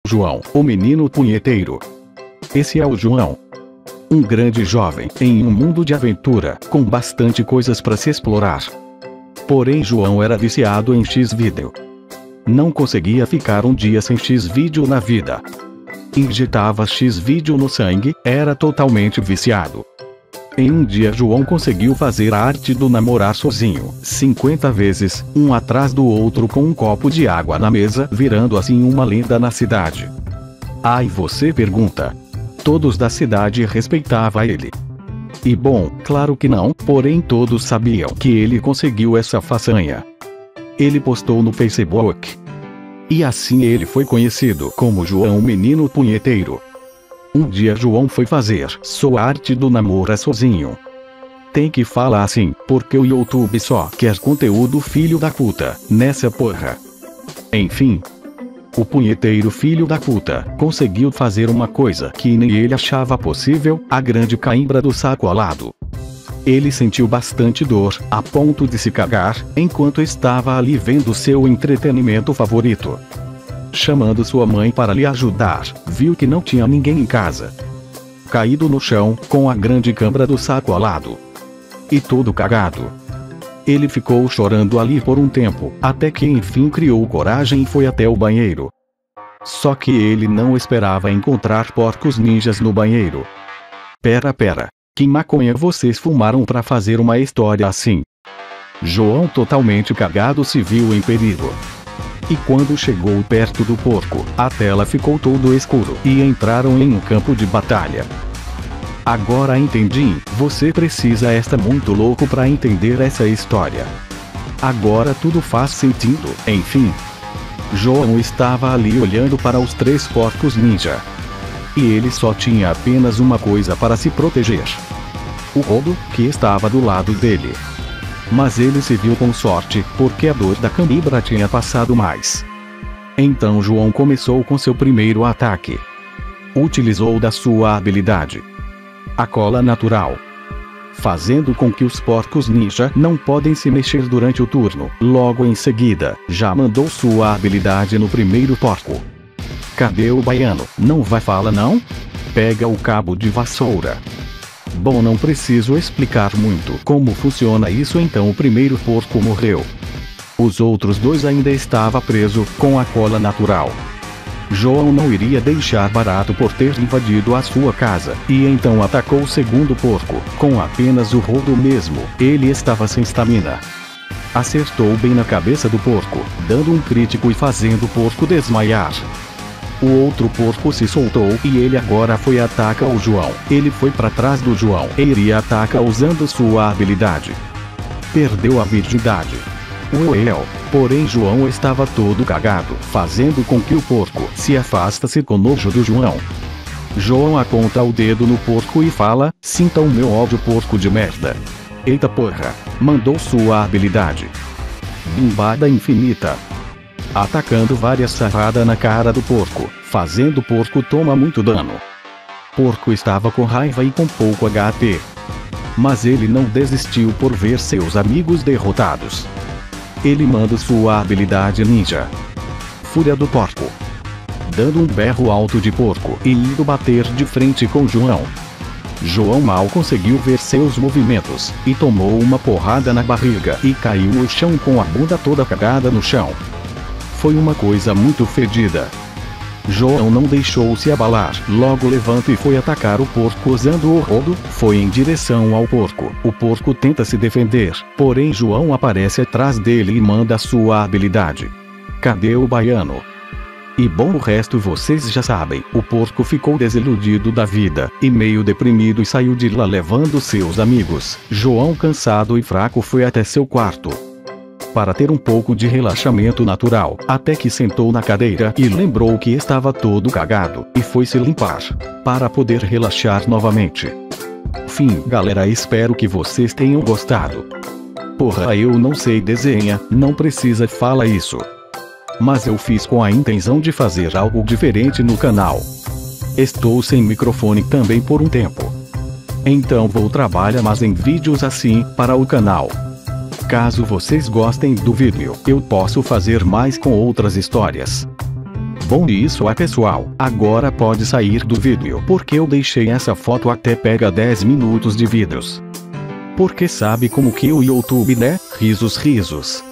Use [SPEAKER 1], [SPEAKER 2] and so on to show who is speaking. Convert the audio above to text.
[SPEAKER 1] João, o menino punheteiro. Esse é o João. Um grande jovem, em um mundo de aventura, com bastante coisas para se explorar. Porém João era viciado em X-vídeo. Não conseguia ficar um dia sem X-vídeo na vida. Injetava X-vídeo no sangue, era totalmente viciado. Em um dia João conseguiu fazer a arte do namorar sozinho, 50 vezes, um atrás do outro com um copo de água na mesa, virando assim uma lenda na cidade. Aí você pergunta. Todos da cidade respeitavam ele. E bom, claro que não, porém todos sabiam que ele conseguiu essa façanha. Ele postou no Facebook. E assim ele foi conhecido como João o Menino Punheteiro. Um dia João foi fazer sua arte do namoro sozinho. Tem que falar assim, porque o YouTube só quer conteúdo filho da puta, nessa porra. Enfim. O punheteiro filho da puta conseguiu fazer uma coisa que nem ele achava possível, a grande cãibra do saco alado. Ele sentiu bastante dor, a ponto de se cagar, enquanto estava ali vendo seu entretenimento favorito. Chamando sua mãe para lhe ajudar, viu que não tinha ninguém em casa. Caído no chão, com a grande cãibra do saco alado. E todo cagado. Ele ficou chorando ali por um tempo, até que enfim criou coragem e foi até o banheiro. Só que ele não esperava encontrar porcos ninjas no banheiro. Pera, que maconha vocês fumaram para fazer uma história assim? João, totalmente cagado, se viu em perigo. E quando chegou perto do porco, a tela ficou todo escuro e entraram em um campo de batalha. Agora entendi, você precisa estar muito louco para entender essa história. Agora tudo faz sentido, enfim. João estava ali olhando para os 3 porcos ninja. E ele só tinha apenas uma coisa para se proteger. O rodo, que estava do lado dele. Mas ele se viu com sorte, porque a dor da cãibra tinha passado mais. Então João começou com seu primeiro ataque. Utilizou da sua habilidade. A cola natural. Fazendo com que os porcos ninja não podem se mexer durante o turno. Logo em seguida, já mandou sua habilidade no primeiro porco. Cadê o baiano? Não vai falar não? Pega o cabo de vassoura. Bom, não preciso explicar muito como funciona isso, então o primeiro porco morreu. Os outros 2 ainda estavam presos com a cola natural. João não iria deixar barato por ter invadido a sua casa, e então atacou o segundo porco, com apenas o rodo mesmo, ele estava sem estamina. Acertou bem na cabeça do porco, dando um crítico e fazendo o porco desmaiar. O outro porco se soltou e ele agora foi atacar o João. Ele foi para trás do João e iria atacar usando sua habilidade. Perdeu a virgindade. Porém João estava todo cagado, fazendo com que o porco se afastasse com nojo do João. João aponta o dedo no porco e fala, sinta o meu ódio, porco de merda. Eita porra, mandou sua habilidade. Bimbada infinita. Atacando várias sarradas na cara do porco, fazendo o porco tomar muito dano. Porco estava com raiva e com pouco HP. Mas ele não desistiu por ver seus amigos derrotados. Ele manda sua habilidade ninja. Fúria do porco. Dando um berro alto de porco e indo bater de frente com João. João mal conseguiu ver seus movimentos, e tomou uma porrada na barriga e caiu no chão com a bunda toda cagada no chão. Foi uma coisa muito fedida. João não deixou se abalar, logo levanta e foi atacar o porco usando o rodo, foi em direção ao porco. O porco tenta se defender, porém João aparece atrás dele e manda sua habilidade. Cadê o baiano? E bom, o resto vocês já sabem, o porco ficou desiludido da vida, e meio deprimido, e saiu de lá levando seus amigos. João, cansado e fraco, foi até seu quarto para ter um pouco de relaxamento natural, até que sentou na cadeira e lembrou que estava todo cagado, e foi se limpar, para poder relaxar novamente. Fim, galera, espero que vocês tenham gostado. Porra, eu não sei desenhar, não precisa falar isso. Mas eu fiz com a intenção de fazer algo diferente no canal. Estou sem microfone também por um tempo. Então vou trabalhar mais em vídeos assim, para o canal. Caso vocês gostem do vídeo, eu posso fazer mais com outras histórias. Bom, isso é pessoal, agora pode sair do vídeo porque eu deixei essa foto até pega 10 minutos de vídeos. Porque sabe como que o YouTube, né? Risos risos.